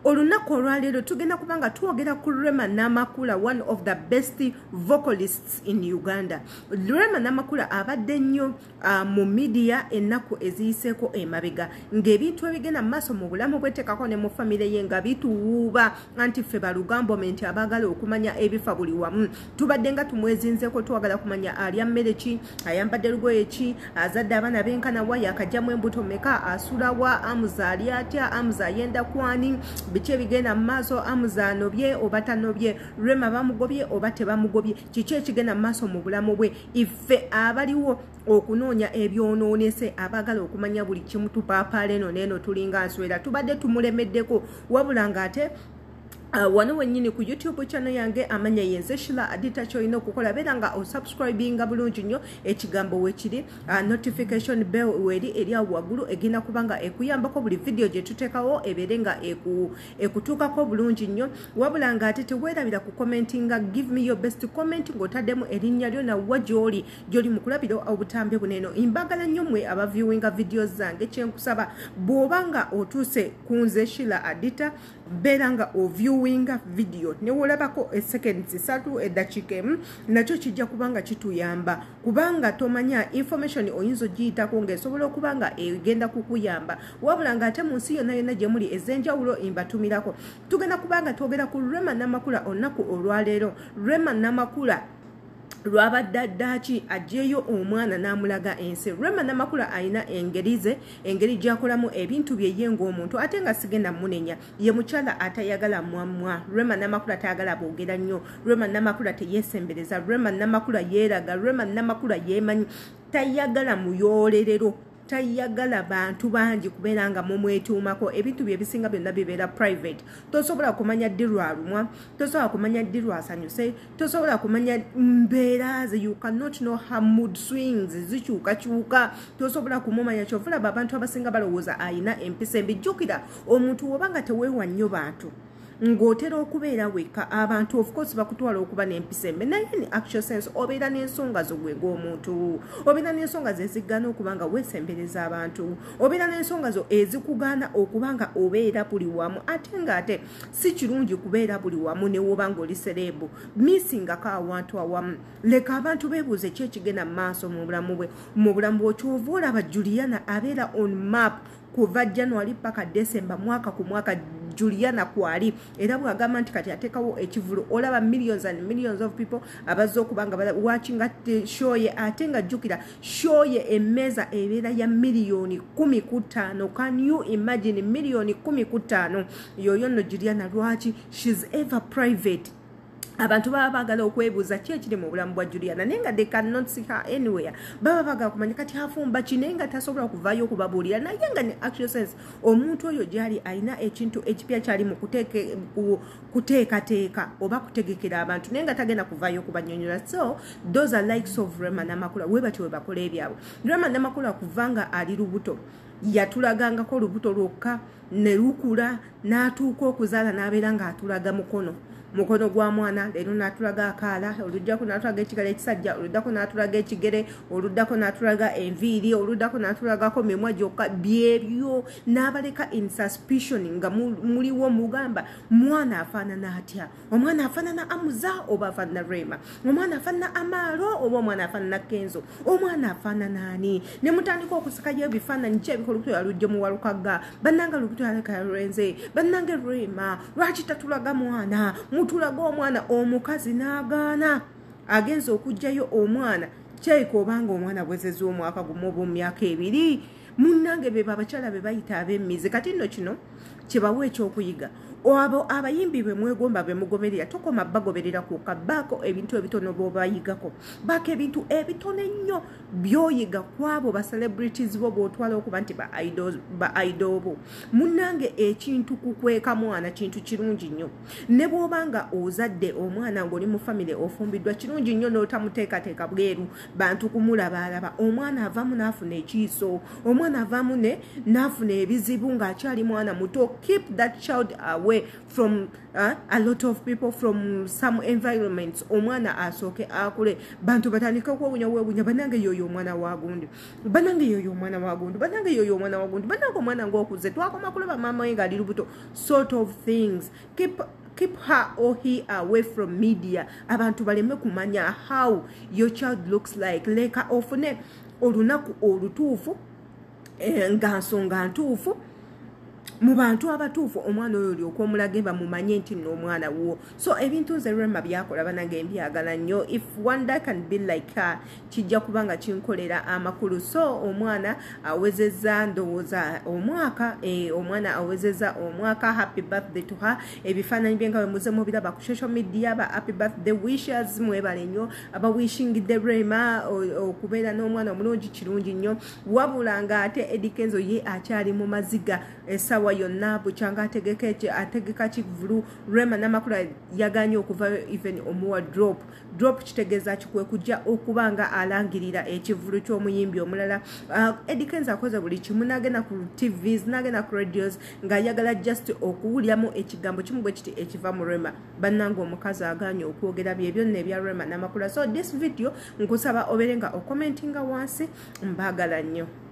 olunaku olwaleero tugenda kubanga twogera ku Rema Namakula, one of the best vocalists in Uganda. Rema Namakula abadde nnyo mu media ennaku eziyiseeko emabega ng'ebintu ebigenda maaso mu bulamu bwetekako ne mu famire ye nga bituwuuba anti ffe balugambomenti abaagala okumanya ebifa buli wamu. Tubadde nga tumwezinzeeko twagala kumanya alya mmere ki, ayambadde lugoye ki, azadde abaana benkana wa, yakajjamu embuto meka, asula wa, amuza ali atya, amuza ayenda kwani, biki ebigenda mu maaso, amuza anobye oba tanobye, Rema bamugobye oba tebamugobye, kiki ekigenda mu maaso mu bulamu bwe. Iffe abaliwo okunoonya ebyonoonese abaagala okumanya buli kimu tupaapaala eno n'eno tulinga nswera tubadde tumulemeddeko, wabula ng'ate wano wennyini ku YouTube channel yange amanya yenze Shila Adita choino kukola bera nga osubscribinga bulungi nnyo ekigambo wekiri notification bell weri eri awagulu egina kubanga ekuyambako buli video gye tuteekawo eberenga ekutuukako bulungi nnyo, wabula ng'ate teweerabira ku commentinga. Give me your best comment ng'otaddemu erinnya lyo na wa gy'oli mu kulabiro obutambe buneno. Imbagala nnyo mmwe abaviewinga videos zange, kyenkusaba bw'obanga otuuse ku nze Shila Adita beranga viewinga video ne wolabako seconds 3 edakiika emu nakyo kijja kubanga kituyamba, kubanga tomanya information oyinza giyitako ng'esobola okubanga egenda kukuyamba, wabula ng'ate mu nsi yonna yonna gye muli ez'enjawulo imbatumirako. Tugenda kubanga twogera ku Rema Namakula olunaku olwaleero. Rema Namakula lwabaddaaki ajjeeyo omwana n'amulaga ensi. Rema Namakula ayina engeri gy'akolamu ebintu bye ye ng'omuntu ate nga sigenda munenya. Ye mukyala atayagala mwamwa. Rema Namakula tayagala boogera nnyo. Rema Namakula teyeesembereza. Rema Namakula yeeraga. Rema Namakula yeemanyi. Tayagala muyoolerero. Tayagala bantu bangi kubeera nga mumwetuumako. Ebintu bye bisinga byonna bibeera private. Tosobola kumanya ddi lwalumwa, tosobola kumanya ddi lwasanyuse, tosobola kumanya mbeera ze. You cannot know her mood swings zikyukakyuka, tosobola kumumanya. Kyovula abantu abasinga balowooza ayina empisa embi. Jjukira omuntu wobanga teweewa nnyo bantu ng'otera okubeera weka, abantu of course bakutwala okuba n'empisa embi, naye ni actual sense obeera n'ensonga zo gwe ng'omuntu, obeera n'ensonga ze ezigana okubanga weesembereza abantu, obeera n'ensonga zo ezikugaana okubanga obeera buli wamu, ate ng'ate si kirungi kubeera buli wamu ne wobanga oli serebu missingako awantu awamu. Leka abantu beebuuze ki ekigenda mu maaso mu bulamu bwe. Mu bulamu bwe kyova olaba Juliana abeera on map kuva January paka December mwaka ku mwaka. Juliana kwali era bwagamba nti kati atekawo ekivulu, olaba millions and millions of people abazze okubanga watching show ye, ate nga jjukira show ye emmeeza ebeera ya million 15. Can you imagine million 15? Yoyo nno Juliana lwaki? She's ever private. Abantu baba bagala okwebuuza ki ekiri mu bulamu bwa Juliana naye nga they cannot see her anywhere. Baba bagala kumanya kati afumba ki naye nga tasobola kuvaayo okubabuulira, naye nga ne actual sense omuntu oyo gyali alina ekintu ekipya kyali mu kuteekateeka oba kutegekera abantu naye nga tagenda kuvaayo okubanyonyola. So those are likes of Rema Namakula. We batyo we bakola ebyabwe. Rema Namakula kuvanga ali lubuto yatulagangako lubuto lwokka ne lukula n'atuuka okuzaala n'abeera ng'atulaga mukono gwa mwana, leero n'atulaga akaala, oluddako n'atulaga ekigala ekisajja, oluddako n'atulaga ekigere, oluddako n'atulaga enviiri, oluddako n'atulagako mimwa gyokka. Byebyo n'abaleka in suspicion nga muliwo mugamba mwana afaanana atya, omwana afaanana Amuza oba afaanana Rema, omwana afaanana Amaalo oba omwana afaanana Kenzo, omwana afaanana ani? Ne mutandika okusikayo ebifaananyi ki ebikola olubuto yalujje muwalukaga, bannanga olubuto yaleka lwenze, bannange Rema lwaki tatulaga mwana, mutulaga omwana. Omukazi n'agaana agenza okugjayo omwana kyayika obanga omwana bwezeza omwaka gumu oba myaka 2. Munnange be abakyala be bayita ab'emmizi. Kati nno kino kyebawa ekyokuyiga. Abo abayimbi be mwegomba be mugoberera, tokoma bagoberera ku kabako ebintu ebitono bobayigako. Baka ebintu ebitone nnyo byoyiga kwabo ba celebrities bo botwala okuba nti ba idol bo. Munnange ekintu kukweka mwana kintu kirungi nnyo. Ne bwobanga ozadde omwana ng'oli mu family ofumbiddwa, kirungi nnyo n'otamuteekateeka bweru bantu kumulaba. Omwana avamu n'afuna ekiiso, omwana omwana avaamu ne n'afuna ebizibu ng'akyali mwana muto. Keep that child away from a lot of people, from some environments. Omwana asooke akule, bantu batandika okwewunya weewunya, banange yoyo omwana wagundi, banange yoyo omwana wagundi, banange yoyo omwana wagundi, banange omwana ng'okuze twakoma kulaba maama we ng'ali lubuto, sort of things. Keep her or he away from media. Abantu baleme kumanya how your child looks like. Leka ofune olunaku olutuufu nga nsonga ntuufu mu bantu abatuufu omwana oyo olyoka omulage bamumanye nti nno omwana wo. So ebintu nze Rema byakola banange mbyagala nnyo. If one day can be like her, kijja kubanga kinkolera amakulu. So omwana awezezza ndowooza omwaka, omwana awezezza omwaka. Happy birthday to her. Ebifaananyi bye nga bwe muze mubiraba ku social media, ba happy birthday wishes mwebale nnyo, aba wishing the Rema okubeera n'omwana omulungi kirungi nnyo. Wabula nga ate Eddie Kenzo ye akyali mu maziga esawa yonna bukyanga ategeka kivulu. Rema Namakula yaganye okuva even omuwa drop kitegeeza kikwe kujja okubanga alangirira ekivulu ky'omuyimbi omulala. Eddie Kenzo akoze buli kimu, n'agenda ku TVs, n'agenda ku radios ng'ayagala just okuwulyamu ekigambo kimu bwe kiti ekiva mu Rema. Bannange omukazi aganye okwogera bye byonna ebya Rema Namakula. So this video nkusaba obeere nga okomentinga wansi, mbaagala nnyo.